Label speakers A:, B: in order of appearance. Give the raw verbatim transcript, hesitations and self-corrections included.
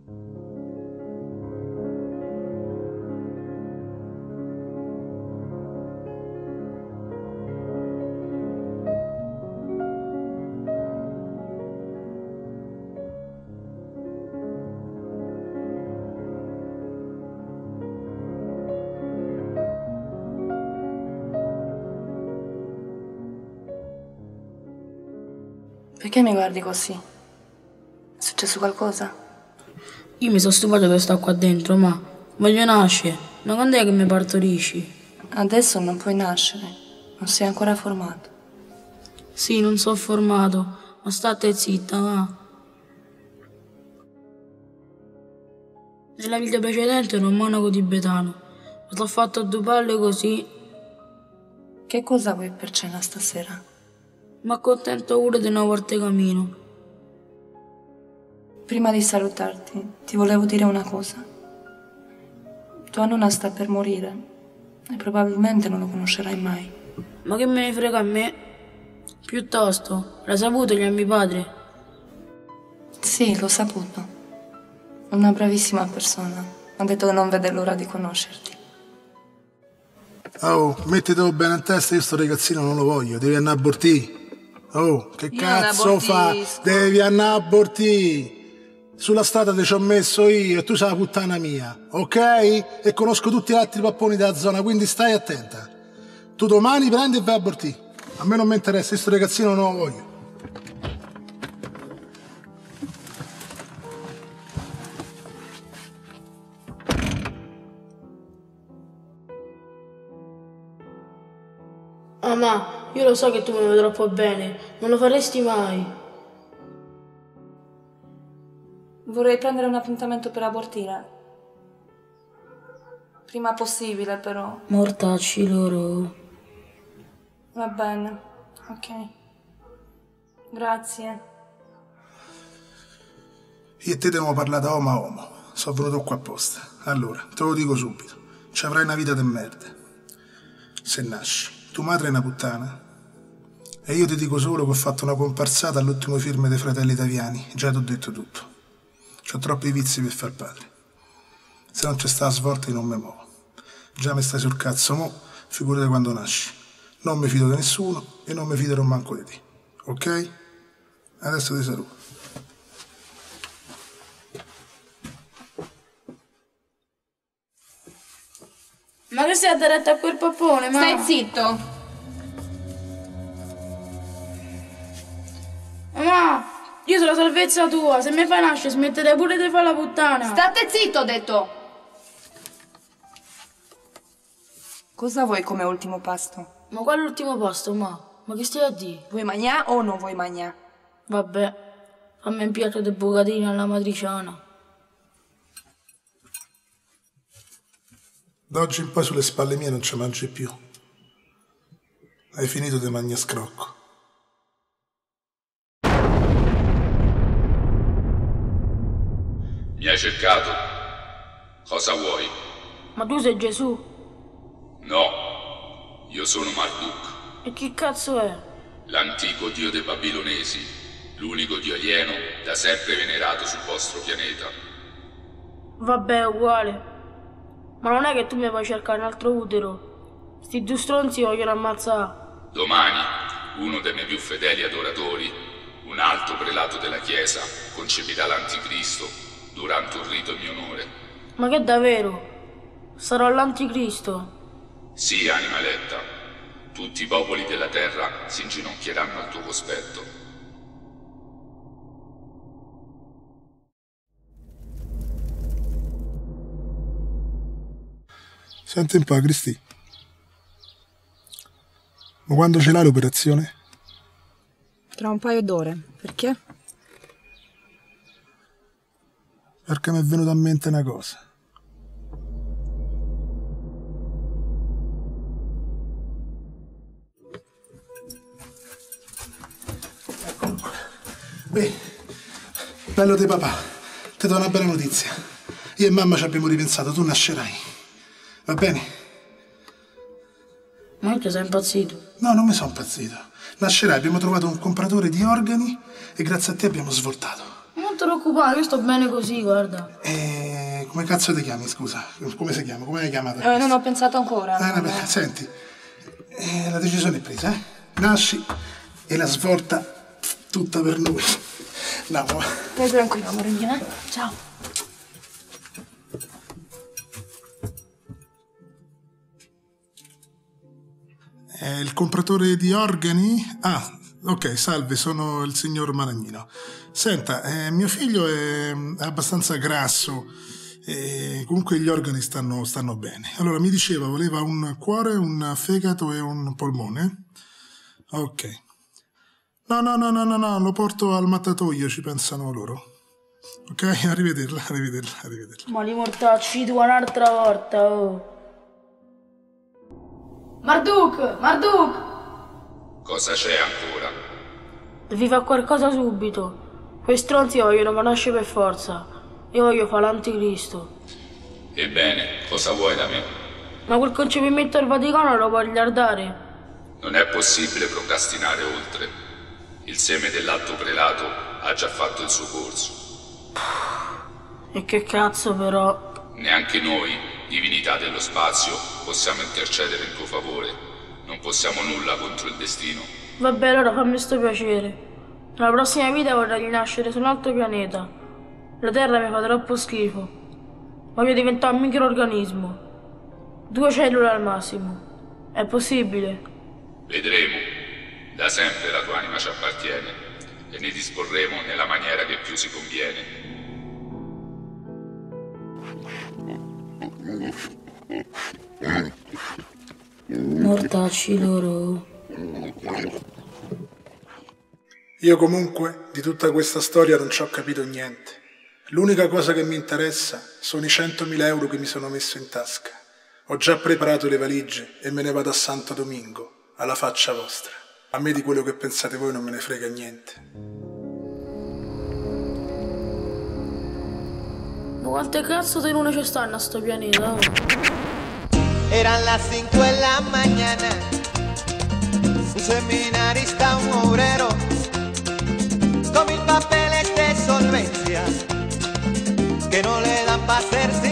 A: Perché mi guardi così? È successo qualcosa?
B: Io mi sono stufato che sto qua dentro, ma voglio nascere. Ma quando è che mi partorisci?
A: Adesso non puoi nascere. Non sei ancora formato.
B: Sì, non sono formato, ma state zitta, ma... Nella vita precedente ero un monaco tibetano. Mi sono fatto due palle così.
A: Che cosa vuoi per cena stasera?
B: Mi accontento pure di una volta cammino.
A: Prima di salutarti, ti volevo dire una cosa. Tua nonna sta per morire e probabilmente non lo conoscerai mai.
B: Ma che me ne frega a me? Piuttosto, l'hai saputo gli amici padre?
A: Sì, l'ho saputo. Una bravissima persona. Ha detto che non vede l'ora di conoscerti.
C: Oh, mettitelo bene in testa, io sto ragazzino non lo voglio, devi andare a abortire. Oh, che
A: Io
C: cazzo fa? Devi andare a abortire. Sulla strada ti ci ho messo io e tu sei la puttana mia, ok? E conosco tutti gli altri papponi della zona, quindi stai attenta. Tu domani prendi e vai a abortire. A me non mi interessa, questo ragazzino non lo voglio.
B: Mamma, io lo so che tu mi vuoi troppo bene, non lo faresti mai.
A: Vorrei prendere un appuntamento per abortire. Prima possibile, però.
B: Mortacci loro.
A: Va bene, ok. Grazie.
C: Io e te dobbiamo parlare da uomo a uomo. Sono venuto qua apposta. Allora, te lo dico subito. Ci avrai una vita de merda. Se nasci. Tua madre è una puttana. E io ti dico solo che ho fatto una comparsata all'ultimo film dei Fratelli Italiani. Già ti ho detto tutto. C'ho troppi vizi per far padre. Se non c'è sta la svolta io non mi muovo. Già mi stai sul cazzo mo, figurati quando nasci. Non mi fido di nessuno e non mi fiderò manco di te. Ok? Adesso ti saluto.
B: Ma che sei aderetta a quel pappone, ma...
D: Stai zitto!
B: Mamma, io sono la salvezza tua, se mi fai nascere smetterei pure di fare la puttana.
D: State zitto, ho detto!
A: Cosa vuoi come ultimo pasto?
B: Ma qual è l'ultimo pasto, ma? Ma che stai a dire?
A: Vuoi mangiare o non vuoi mangiare?
B: Vabbè, fammi un piatto di bucatini alla matriciana.
C: D'oggi in poi sulle spalle mie non ci mangi più. Hai finito di mangiare scrocco.
E: Mi hai cercato? Cosa vuoi?
B: Ma tu sei Gesù?
E: No, io sono Marduk,
B: E chi cazzo è?
E: l'antico dio dei babilonesi, l'unico dio alieno da sempre venerato sul vostro pianeta.
B: Vabbè, è uguale. Ma non è che tu mi puoi cercare un altro utero. Sti due stronzi vogliono ammazzare.
E: Domani, uno dei miei più fedeli adoratori, un alto prelato della Chiesa, concepirà l'anticristo durante un rito in mio onore.
B: Ma che davvero? Sarò l'anticristo?
E: Sì, anima eletta, tutti i popoli della terra si inginocchieranno al tuo cospetto.
C: Senti un po', Cristi. Ma quando ce l'hai l'operazione?
F: Tra un paio d'ore. Perché?
C: Perché mi è venuta a mente una cosa. Beh, bello di papà, ti do una bella notizia. Io e mamma ci abbiamo ripensato, tu nascerai. Va bene?
B: Ma anche sei impazzito?
C: No, non mi sono impazzito. Nascerai, abbiamo trovato un compratore di organi e grazie a te abbiamo svoltato.
B: Ma ti preoccupare, io sto bene così, guarda.
C: E come cazzo ti chiami, scusa? Come si chiama? Come hai chiamato?
A: Eh, non ho pensato ancora.
C: Ah, vabbè, senti, eh, la decisione è presa, eh? Nasci e la svolta tutta per noi. Andiamo.
A: Stai tranquillo, amore mio, eh? Ciao.
C: È il compratore di organi? Ah, ok, salve, sono il signor Maragnino. Senta, eh, mio figlio è abbastanza grasso e comunque gli organi stanno, stanno bene. Allora, mi diceva, voleva un cuore, un fegato e un polmone? Ok. No, no, no, no, no, no, lo porto al mattatoio, ci pensano loro. Ok, arrivederla, arrivederla, arrivederla.
B: Ma li mortacci tu un'altra volta, oh. Marduk, Marduk!
E: Cosa c'è ancora?
B: Devi fare qualcosa subito. Quei stronzi vogliono conoscere per forza. Io voglio fare l'anticristo.
E: Ebbene, cosa vuoi da me?
B: Ma quel concepimento del Vaticano lo puoi guardare?
E: Non è possibile procrastinare oltre. Il seme dell'alto prelato ha già fatto il suo corso.
B: E che cazzo però?
E: Neanche noi, divinità dello spazio, possiamo intercedere in tuo favore. Non possiamo nulla contro il destino.
B: Vabbè, allora fammi sto piacere. Nella prossima vita vorrei rinascere su un altro pianeta. La Terra mi fa troppo schifo. Voglio diventare un microorganismo. Due cellule al massimo. È possibile?
E: Vedremo. Da sempre la tua anima ci appartiene e ne disporremo nella maniera che più si conviene.
B: Mortacci loro.
C: Io comunque di tutta questa storia non ci ho capito niente. L'unica cosa che mi interessa sono i centomila euro che mi sono messo in tasca. Ho già preparato le valigie e me ne vado a Santo Domingo, alla faccia vostra. A me di quello che pensate voi non me ne frega niente.
B: Ma quante cazzo di lune ci stanno a sto pianeta? Oh?
D: Eran las cinco de la mañana, un seminarista, un obrero, con mil papeles de solvencia, que no le dan para hacerse